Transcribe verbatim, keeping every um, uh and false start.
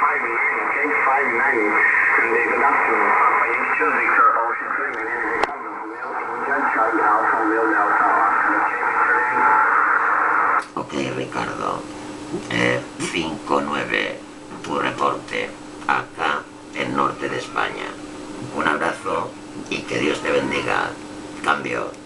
five nine, okay? five nine. And the production Papa Yankee Victor Ocean three, my name is Alexander Romeo, India, Charlie Alpha, Romeo Delta, Oscar, okay, Victor name. Ok, Ricardo. Eh, cinco nueve, tu reporte, acá, en norte de España. Un abrazo y que Dios te bendiga. Cambio.